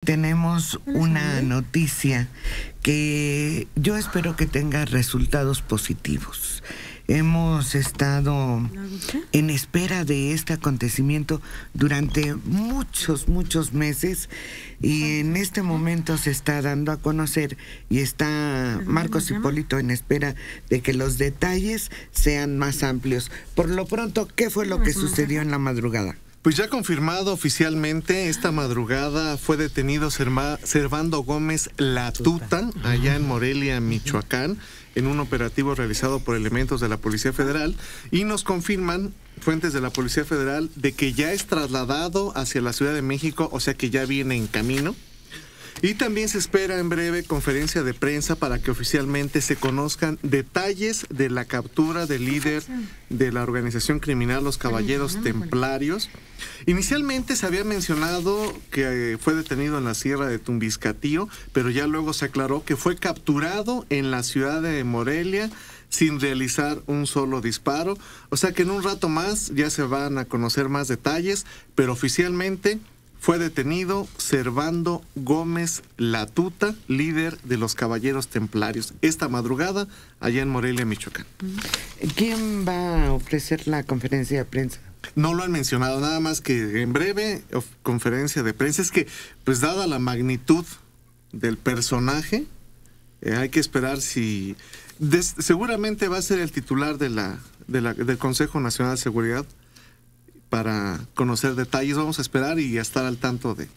Tenemos una noticia que yo espero que tenga resultados positivos. Hemos estado en espera de este acontecimiento durante muchos meses y en este momento se está dando a conocer y está Marcos Hipólito en espera de que los detalles sean más amplios. Por lo pronto, ¿qué fue lo que sucedió en la madrugada? Pues ya confirmado oficialmente, esta madrugada fue detenido Servando Gómez Latuta, allá en Morelia, Michoacán, en un operativo realizado por elementos de la Policía Federal, y nos confirman fuentes de la Policía Federal de que ya es trasladado hacia la Ciudad de México, o sea que ya viene en camino. Y también se espera en breve conferencia de prensa para que oficialmente se conozcan detalles de la captura del líder de la organización criminal Los Caballeros Templarios. Inicialmente se había mencionado que fue detenido en la Sierra de Tumbiscatío, pero ya luego se aclaró que fue capturado en la ciudad de Morelia sin realizar un solo disparo. O sea que en un rato más ya se van a conocer más detalles, pero oficialmente fue detenido Servando Gómez Latuta, líder de los Caballeros Templarios, esta madrugada allá en Morelia, Michoacán. ¿Quién va a ofrecer la conferencia de prensa? No lo han mencionado, nada más que en breve conferencia de prensa. Es que, pues dada la magnitud del personaje, hay que esperar si... seguramente va a ser el titular del Consejo Nacional de Seguridad, para conocer detalles. Vamos a esperar y a estar al tanto de...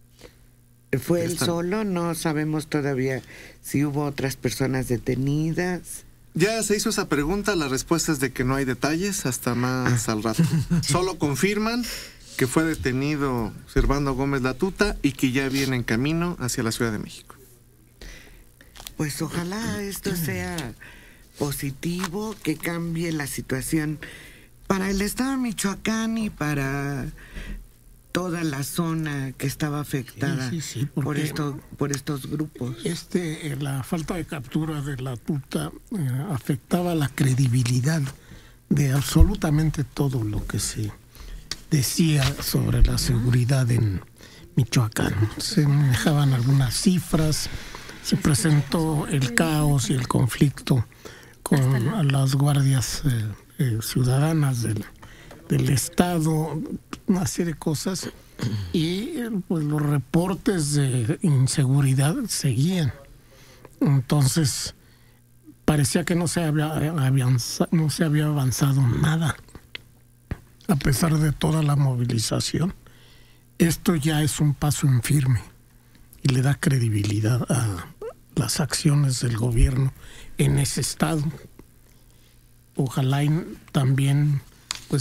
¿Fue él solo? No sabemos todavía si hubo otras personas detenidas. Ya se hizo esa pregunta, la respuesta es de que no hay detalles hasta más al rato. Solo confirman que fue detenido Servando Gómez Latuta y que ya viene en camino hacia la Ciudad de México. Pues ojalá esto sea positivo, que cambie la situación para el estado de Michoacán y para toda la zona que estaba afectada por estos grupos. La falta de captura de Latuta afectaba la credibilidad de absolutamente todo lo que se decía sobre la seguridad en Michoacán. Se manejaban algunas cifras, se presentó el caos y el conflicto con las guardias ciudadanas del Estado, una serie de cosas, y pues los reportes de inseguridad seguían. Entonces parecía que no se había avanzado nada a pesar de toda la movilización. Esto ya es un paso en firme y le da credibilidad a las acciones del gobierno en ese estado. Ojalá también pues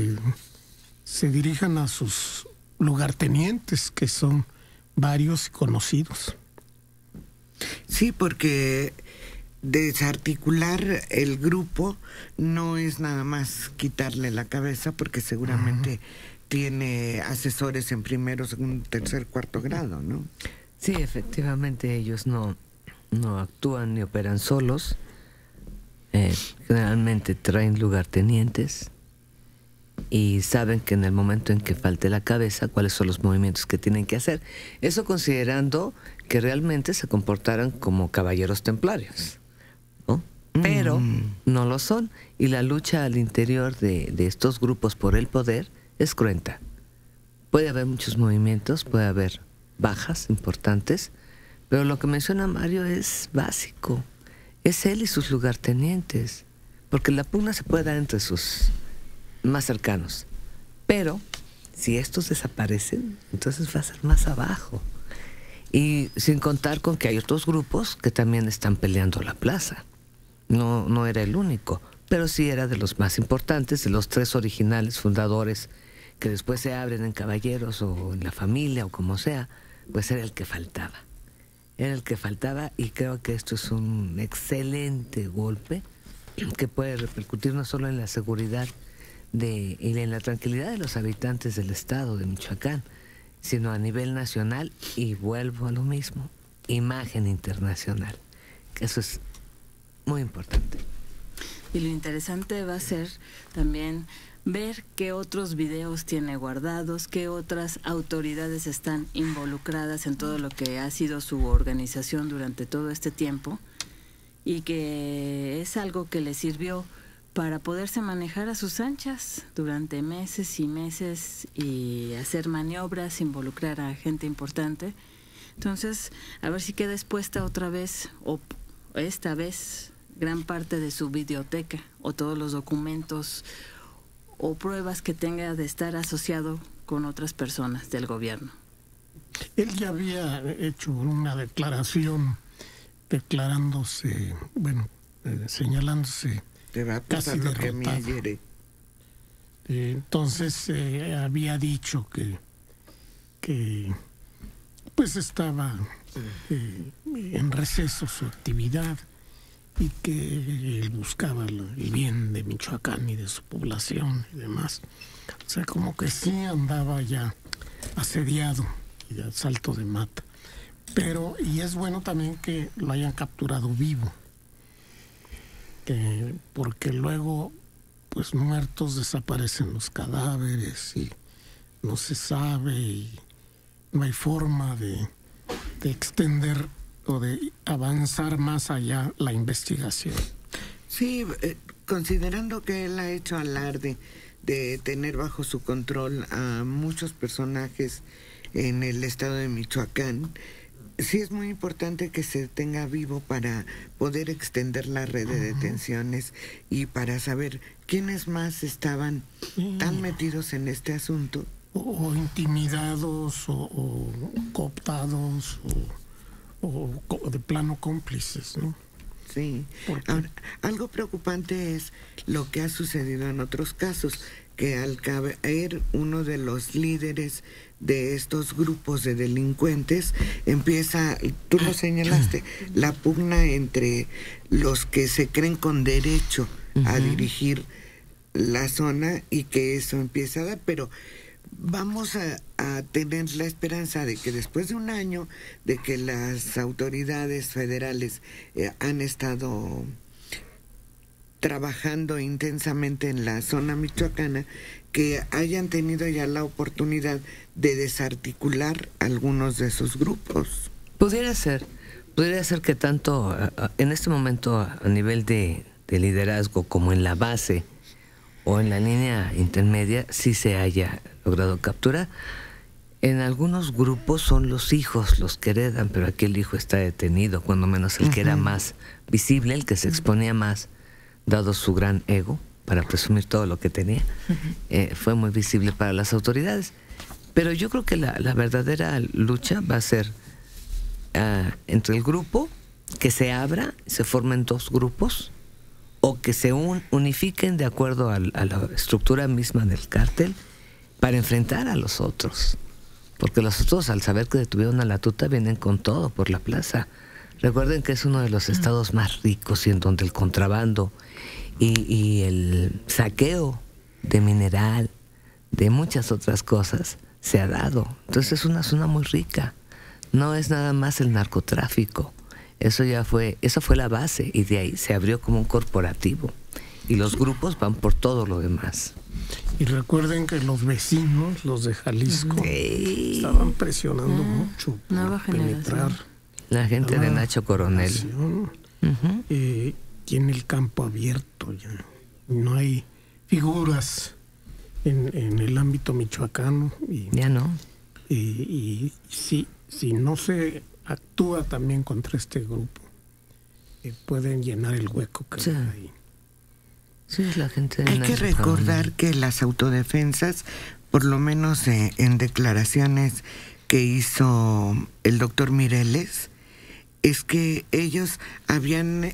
se dirijan a sus lugartenientes, que son varios y conocidos. Sí, porque desarticular el grupo no es nada más quitarle la cabeza, porque seguramente tiene asesores en primero, segundo, tercer, cuarto grado, ¿no? Sí, efectivamente ellos no actúan ni operan solos. Generalmente traen lugartenientes y saben que en el momento en que falte la cabeza, cuáles son los movimientos que tienen que hacer. Eso considerando que realmente se comportaran como caballeros templarios, ¿no? Pero no lo son, y la lucha al interior de estos grupos por el poder es cruenta. Puede haber muchos movimientos, puede haber bajas importantes, pero lo que menciona Mario es básico. Es él y sus lugartenientes, porque la pugna se puede dar entre sus más cercanos, pero si estos desaparecen, entonces va a ser más abajo, y sin contar con que hay otros grupos que también están peleando la plaza. No era el único, pero sí era de los más importantes, de los tres originales fundadores que después se abren en Caballeros o en La Familia o como sea, pues era el que faltaba. Era el que faltaba, y creo que esto es un excelente golpe que puede repercutir no solo en la seguridad y en la tranquilidad de los habitantes del estado de Michoacán, sino a nivel nacional, y vuelvo a lo mismo, imagen internacional, que eso es muy importante. Y lo interesante va a ser también ver qué otros videos tiene guardados, qué otras autoridades están involucradas en todo lo que ha sido su organización durante todo este tiempo, y que es algo que le sirvió para poderse manejar a sus anchas durante meses y meses y hacer maniobras, involucrar a gente importante. Entonces, a ver si queda expuesta otra vez, o esta vez, gran parte de su videoteca, o todos los documentos o pruebas que tenga de estar asociado con otras personas del gobierno. Él ya había hecho una declaración declarándose, señalándose Te va a pasar casi lo que a mí derrotado. ayer. Entonces había dicho que pues estaba en receso su actividad y que él buscaba el bien de Michoacán y de su población y demás. O sea, como que sí andaba ya asediado y de salto de mata. Pero, y es bueno también que lo hayan capturado vivo, porque luego, pues muertos, desaparecen los cadáveres y no se sabe y no hay forma de extender o de avanzar más allá la investigación. Sí, considerando que él ha hecho alarde de tener bajo su control a muchos personajes en el estado de Michoacán, sí es muy importante que se tenga vivo para poder extender la red de detenciones y para saber quiénes más estaban tan metidos en este asunto. O intimidados, o cooptados, o de plano cómplices, ¿no? Sí. Ahora, algo preocupante es lo que ha sucedido en otros casos, que al caer uno de los líderes de estos grupos de delincuentes, empieza, tú lo señalaste, la pugna entre los que se creen con derecho a dirigir la zona y que eso empieza a dar, pero vamos a tener la esperanza de que después de un año de que las autoridades federales han estado trabajando intensamente en la zona michoacana, que hayan tenido ya la oportunidad de desarticular algunos de esos grupos. Pudiera ser que tanto en este momento a nivel de liderazgo como en la base o en la línea intermedia sí se haya logrado capturar. En algunos grupos son los hijos los que heredan, pero aquí el hijo está detenido, cuando menos el que era más visible, el que se exponía más, dado su gran ego, para presumir todo lo que tenía, fue muy visible para las autoridades. Pero yo creo que la verdadera lucha va a ser entre el grupo, que se abra, se formen dos grupos, o que se unifiquen de acuerdo a la estructura misma del cártel para enfrentar a los otros. Porque los otros, al saber que detuvieron a la tuta, vienen con todo por la plaza. Recuerden que es uno de los estados más ricos y en donde el contrabando y el saqueo de mineral, de muchas otras cosas, se ha dado. Entonces es una zona muy rica. No es nada más el narcotráfico. Esa fue la base, y de ahí se abrió como un corporativo. Y los grupos van por todo lo demás. Y recuerden que los vecinos, los de Jalisco, estaban presionando mucho por penetrar. La gente de Nacho Coronel. Tiene el campo abierto ya. No hay figuras en el ámbito michoacano. Ya no. Y si no se actúa también contra este grupo, pueden llenar el hueco que hay ahí. Sí, es la gente de Hay que recordar que las autodefensas, por lo menos en declaraciones que hizo el doctor Mireles, es que ellos habían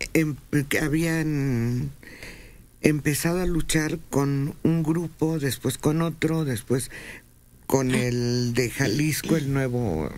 empezado a luchar con un grupo, después con otro, después con el de Jalisco, el nuevo...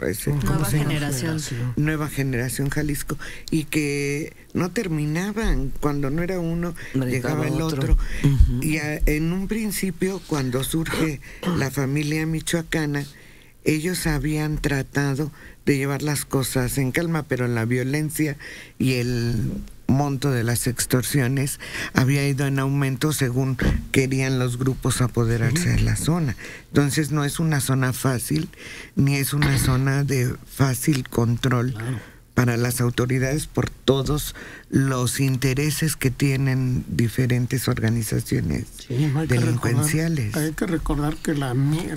Nueva Generación Jalisco, y que no terminaban, cuando no era uno, llegaba el otro. Y en un principio, cuando surge la familia michoacana, ellos habían tratado de llevar las cosas en calma, pero la violencia y el monto de las extorsiones había ido en aumento según querían los grupos apoderarse de la zona. Entonces no es una zona fácil, ni es una zona de fácil control para las autoridades por todos los intereses que tienen diferentes organizaciones delincuenciales. Hay que recordar que la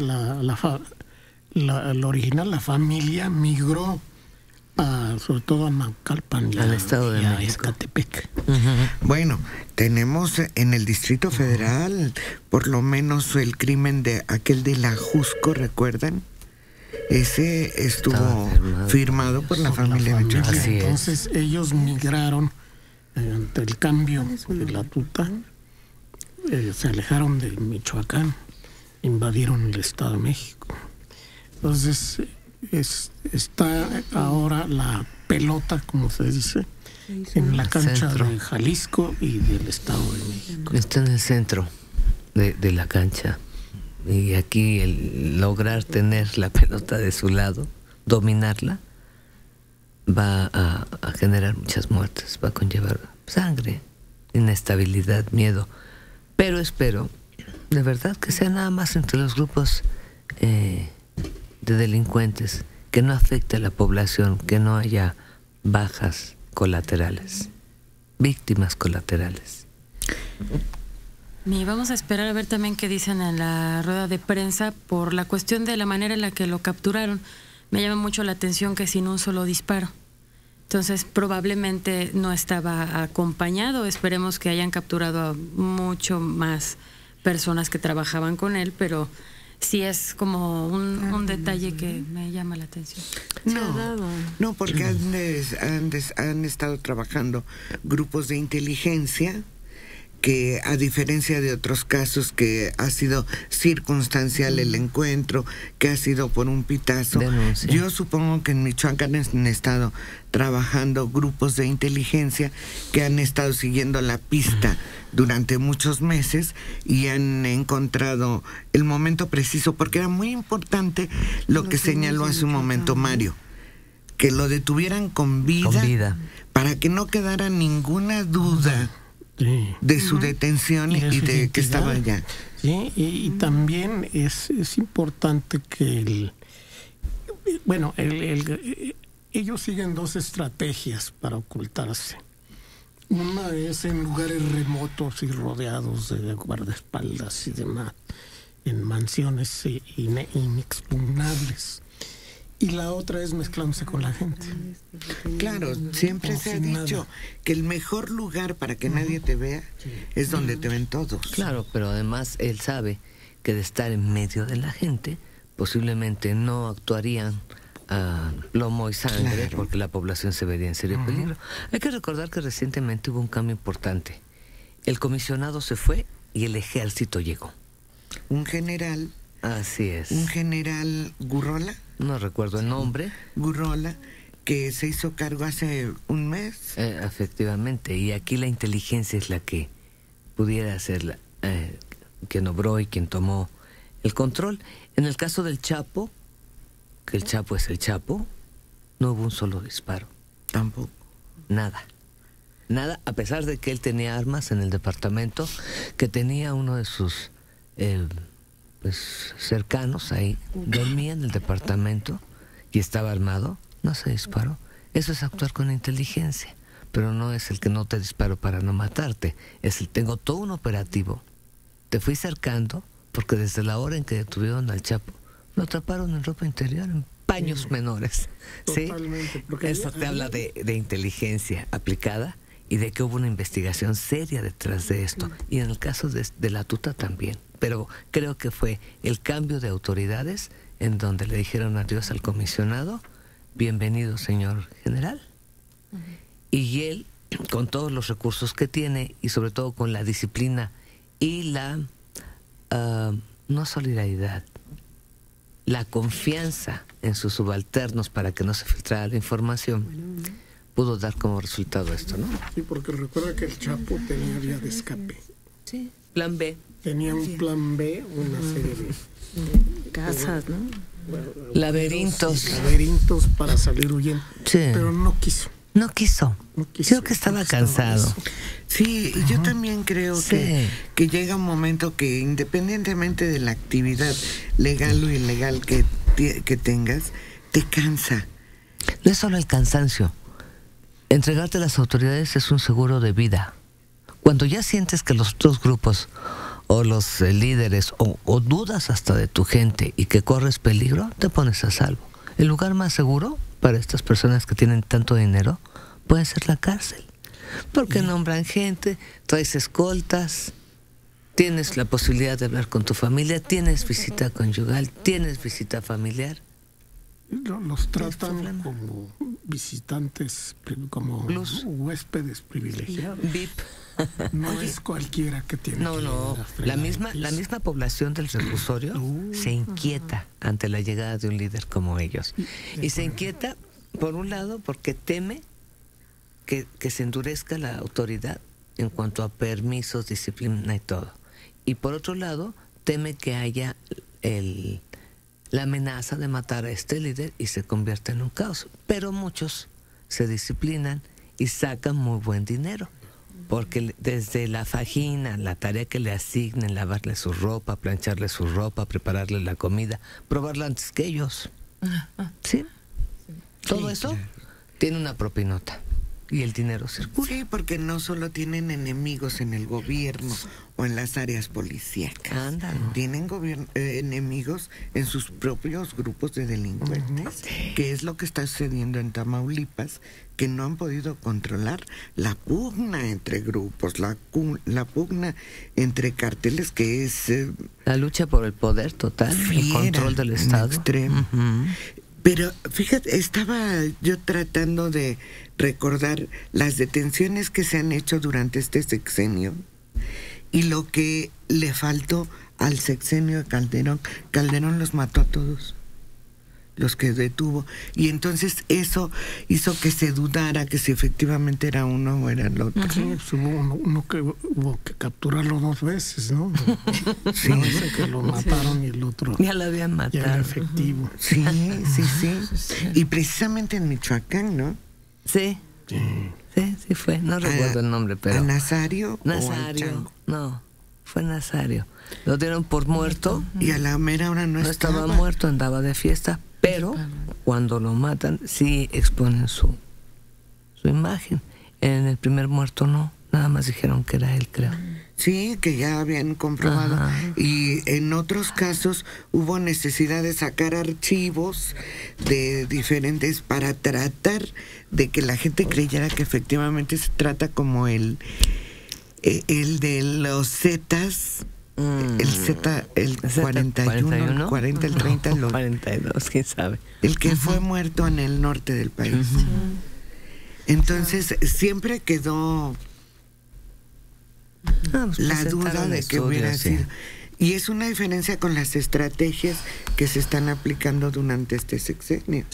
original, la familia migró sobre todo a Naucalpan al Estado de México, Ecatepec. Bueno, tenemos en el Distrito Federal por lo menos el crimen de aquel de la Jusco, ¿recuerdan? Ese estuvo firmado por la familia Michoacán. Entonces ellos migraron ante el cambio de la tuta, se alejaron de Michoacán, invadieron el Estado de México. Entonces está ahora la pelota, como se dice, en la cancha de Jalisco y del Estado de México. Está en el centro de la cancha. Y aquí el lograr tener la pelota de su lado, dominarla, va a generar muchas muertes, va a conllevar sangre, inestabilidad, miedo. Pero espero, de verdad, que sea nada más entre los grupos de delincuentes, que no afecte a la población, que no haya bajas colaterales, víctimas colaterales. Y vamos a esperar a ver también qué dicen en la rueda de prensa por la cuestión de la manera en la que lo capturaron. Me llama mucho la atención que sin un solo disparo. Entonces probablemente no estaba acompañado. Esperemos que hayan capturado a mucho más personas que trabajaban con él, pero sí es como un detalle que me llama la atención. No, porque han estado trabajando grupos de inteligencia que, a diferencia de otros casos que ha sido circunstancial el encuentro, que ha sido por un pitazo, yo supongo que en Michoacán han estado trabajando grupos de inteligencia que han estado siguiendo la pista durante muchos meses y han encontrado el momento preciso, porque era muy importante lo que señaló hace un momento Mario, que lo detuvieran con vida, para que no quedara ninguna duda de su detención y de que estaba allá. Sí, y también es importante que ellos siguen dos estrategias para ocultarse. Una es en lugares remotos y rodeados de guardaespaldas y demás, en mansiones inexpugnables. Y la otra es mezclándose con la gente. Claro, siempre se ha dicho que el mejor lugar para que nadie te vea es donde te ven todos. Claro, pero además él sabe que de estar en medio de la gente, posiblemente no actuarían a plomo y sangre, porque la población se vería en serio peligro. Hay que recordar que recientemente hubo un cambio importante. El comisionado se fue y el ejército llegó. Un general. Así es. Un general Gurrola. No recuerdo el nombre. Gurrola, que se hizo cargo hace un mes. Efectivamente, y aquí la inteligencia es la que pudiera ser quien obró y quien tomó el control. En el caso del Chapo, que el Chapo es el Chapo, no hubo un solo disparo. Tampoco. Nada, a pesar de que él tenía armas en el departamento, que tenía uno de sus cercanos ahí, dormía en el departamento y estaba armado, no se disparó. Eso es actuar con inteligencia, pero no es el que no te disparo para no matarte, es el tengo todo un operativo. Te fui cercando porque desde la hora en que detuvieron al Chapo, lo atraparon en ropa interior, en paños menores. ¿Sí? Eso te habla de inteligencia aplicada y de que hubo una investigación seria detrás de esto. Y en el caso de la tuta también. Pero creo que fue el cambio de autoridades en donde le dijeron adiós al comisionado, bienvenido señor general. Y él, con todos los recursos que tiene y sobre todo con la disciplina y la no solidaridad, la confianza en sus subalternos para que no se filtrara la información, pudo dar como resultado esto, ¿no? Sí, porque recuerda que el Chapo tenía vía de escape. Sí, plan B. Tenía un plan B, una serie de casas, ¿no? Bueno, laberintos para salir huyendo. Sí. Pero no quiso. No quiso. Creo que estaba cansado. Sí, yo también creo que llega un momento que independientemente de la actividad legal o ilegal que tengas, te cansa. No es solo el cansancio. Entregarte a las autoridades es un seguro de vida. Cuando ya sientes que los otros grupos o los líderes o dudas hasta de tu gente y que corres peligro, te pones a salvo. El lugar más seguro para estas personas que tienen tanto dinero puede ser la cárcel. Porque nombran gente, traes escoltas, tienes la posibilidad de hablar con tu familia, tienes visita conyugal, tienes visita familiar. Los tratan como visitantes, como huéspedes privilegiados. VIP. No es cualquiera que tiene. No. La misma población del reclusorio se inquieta ante la llegada de un líder como ellos. Y se inquieta, por un lado, porque teme que se endurezca la autoridad en cuanto a permisos, disciplina y todo. Y por otro lado, teme que haya la amenaza de matar a este líder y se convierta en un caos. Pero muchos se disciplinan y sacan muy buen dinero. Porque desde la fajín, la tarea que le asignen, lavarle su ropa, plancharle su ropa, prepararle la comida, probarla antes que ellos. ¿Sí? Todo eso tiene una propinota. Y el dinero circula. Sí, porque no solo tienen enemigos en el gobierno o en las áreas policíacas. Ándale. Tienen enemigos en sus propios grupos de delincuentes, que es lo que está sucediendo en Tamaulipas, que no han podido controlar la pugna entre grupos, la pugna entre carteles, que es... la lucha por el poder total, el control del Estado. Extremo. Pero fíjate, estaba yo tratando de recordar las detenciones que se han hecho durante este sexenio y lo que le faltó al sexenio de Calderón. Calderón los mató a todos, los que detuvo, y entonces eso hizo que se dudara que si efectivamente era uno o era el otro. Sí, pues hubo que capturarlo 2 veces, ¿no? Sí. No, ese que lo mataron y el otro Ya lo habían matado. ya era efectivo. Sí. Y precisamente en Michoacán, ¿no? Sí fue. No recuerdo el nombre, pero... ¿A Nazario? Nazario. No, fue Nazario. Lo dieron por muerto. Y a la mera hora no estaba muerto, andaba de fiesta. Pero cuando lo matan, sí exponen su imagen. En el primer muerto no, nada más dijeron que era él, creo. Sí, que ya habían comprobado. Ajá. Y en otros casos hubo necesidad de sacar archivos de diferentes para tratar de que la gente creyera que efectivamente se trata como el de los Zetas. El Z, el 41, el 40, el 30, el 42, quién sabe. El que fue muerto en el norte del país. Entonces, siempre quedó la duda de que hubiera sido. Y es una diferencia con las estrategias que se están aplicando durante este sexenio.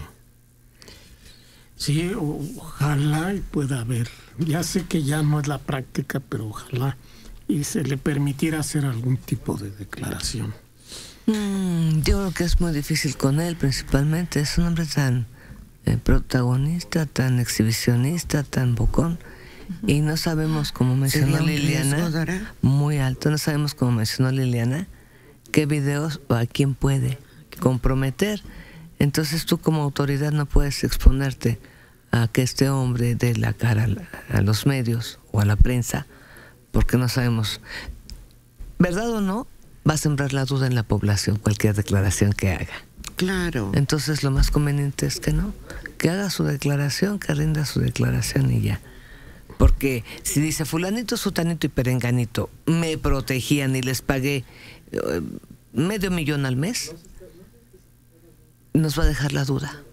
Sí, ojalá y pueda haber. Ya sé que ya no es la práctica, pero ojalá y se le permitiera hacer algún tipo de declaración. Yo creo que es muy difícil con él, principalmente. Es un hombre tan protagonista, tan exhibicionista, tan bocón. Y no sabemos, como mencionó Liliana, muy alto, no sabemos, como mencionó Liliana, qué videos o a quién puede comprometer. Entonces tú como autoridad no puedes exponerte a que este hombre dé la cara a los medios o a la prensa, porque no sabemos, ¿verdad o no? Va a sembrar la duda en la población cualquier declaración que haga. Claro. Entonces lo más conveniente es que no, que haga su declaración, que rinda su declaración y ya. Porque si dice fulanito, sutanito y perenganito me protegían y les pagué $500,000 al mes, nos va a dejar la duda.